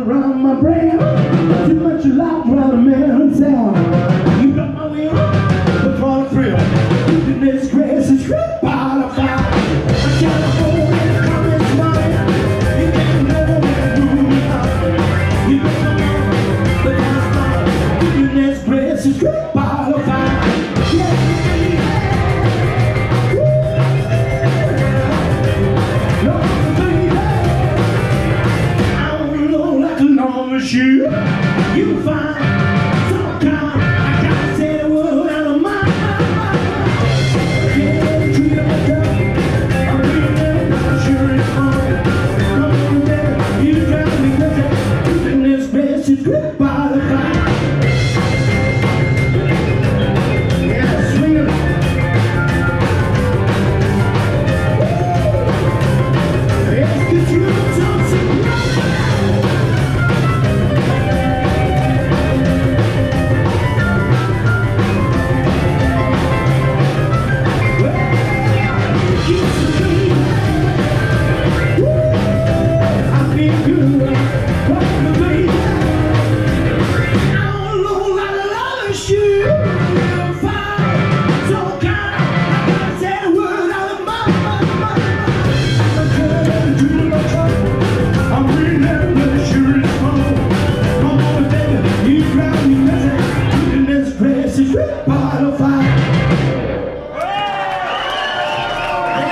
around my brain. Too much life around a man's town. You got my will, but for the thrill. In this grass is red by the fire. I gotta hold it, come and smile. You can't never move me out. You got my will, but for the fire. In this grass is red by the fire. You find some kind. I gotta say the word out of my mouth. Can't treat it like that. I'm really sure it's fun. Come on, baby, you drive me crazy. In this bed, she's grip by